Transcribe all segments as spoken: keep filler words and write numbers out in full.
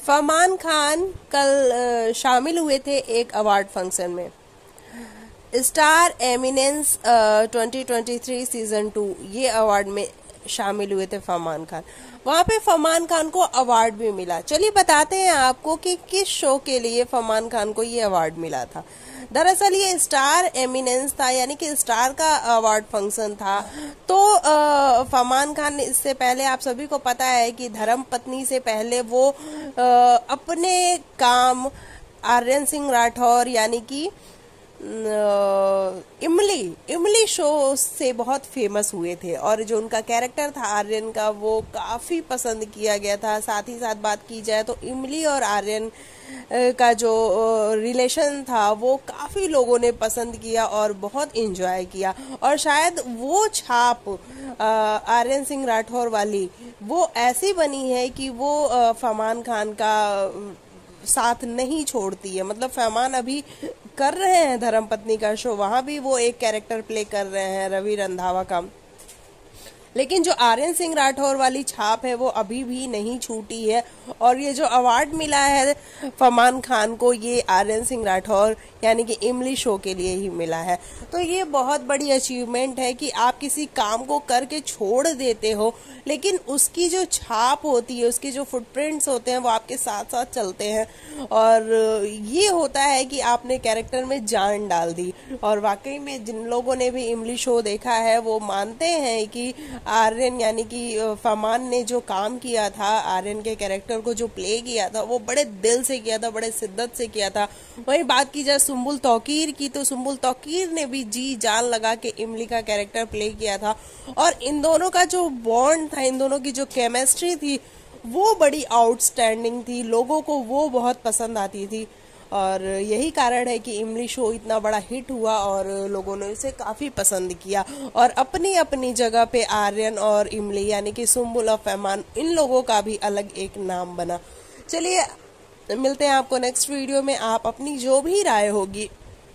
फरमान खान कल शामिल हुए थे एक अवार्ड फंक्शन में। Star eminence twenty twenty three season two ये अवार्ड में शामिल हुए थे फरमान खान। वहां पे फरमान खान को अवार्ड भी मिला। चलिए बताते हैं आपको कि किस शो के लिए फरमान खान को ये अवार्ड मिला था। दरअसल ये स्टार एमिनेंस था, यानी कि स्टार का अवार्ड फंक्शन था। तो फरमान खान, इससे पहले आप सभी को पता है कि धर्म पत्नी से पहले वो आ, अपने काम आर्यन सिंह राठौर यानी कि इमली इमली शो से बहुत फेमस हुए थे, और जो उनका कैरेक्टर था आर्यन का वो काफ़ी पसंद किया गया था। साथ ही साथ बात की जाए तो इमली और आर्यन का जो रिलेशन था वो काफ़ी लोगों ने पसंद किया और बहुत एंजॉय किया। और शायद वो छाप आर्यन सिंह राठौर वाली वो ऐसी बनी है कि वो फरमान खान का साथ नहीं छोड़ती है। मतलब फरमान अभी कर रहे हैं धर्मपत्नी का शो, वहां भी वो एक कैरेक्टर प्ले कर रहे हैं रवि रंधावा का, लेकिन जो आर्यन सिंह राठौर वाली छाप है वो अभी भी नहीं छूटी है। और ये जो अवार्ड मिला है फरमान खान को, ये आर्यन सिंह राठौर यानी कि इमली शो के लिए ही मिला है। तो ये बहुत बड़ी अचीवमेंट है कि आप किसी काम को करके छोड़ देते हो, लेकिन उसकी जो छाप होती है, उसके जो फुटप्रिंट्स होते हैं वो आपके साथ साथ चलते हैं। और ये होता है कि आपने कैरेक्टर में जान डाल दी। और वाकई में जिन लोगों ने भी इमली शो देखा है वो मानते हैं कि आर्यन यानी कि फरमान ने जो काम किया था, आर्यन के कैरेक्टर को जो प्ले किया था वो बड़े दिल से किया था, बड़े शिद्दत से किया था। वहीं बात की जाए सुम्बुल तौकीर की, तो सुम्बुल तौकीर ने भी जी जान लगा के इमली का कैरेक्टर प्ले किया था। और इन दोनों का जो बॉन्ड था, इन दोनों की जो केमिस्ट्री थी वो बड़ी आउटस्टैंडिंग थी, लोगों को वो बहुत पसंद आती थी। और यही कारण है कि इमली शो इतना बड़ा हिट हुआ और लोगों ने इसे काफ़ी पसंद किया। और अपनी अपनी जगह पे आर्यन और इमली यानी कि सुम्बुल और फरमान, इन लोगों का भी अलग एक नाम बना। चलिए मिलते हैं आपको नेक्स्ट वीडियो में। आप अपनी जो भी राय होगी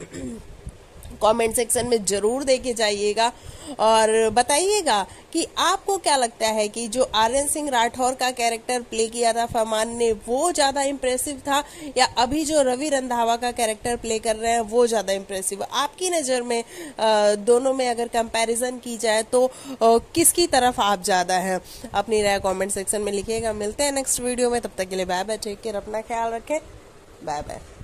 कमेंट सेक्शन में जरूर देके जाइएगा और बताइएगा कि आपको क्या लगता है कि जो आर्यन सिंह राठौर का कैरेक्टर प्ले किया था फरमान ने वो ज्यादा इम्प्रेसिव था, या अभी जो रवि रंधावा का कैरेक्टर प्ले कर रहे हैं वो ज्यादा इम्प्रेसिव। आपकी नज़र में दोनों में अगर कंपैरिजन की जाए तो किसकी तरफ आप ज्यादा हैं? अपनी राय कमेंट सेक्शन में लिखिएगा। मिलते हैं नेक्स्ट वीडियो में, तब तक के लिए बाय बाय, टेक केयर, अपना ख्याल रखें, बाय बाय।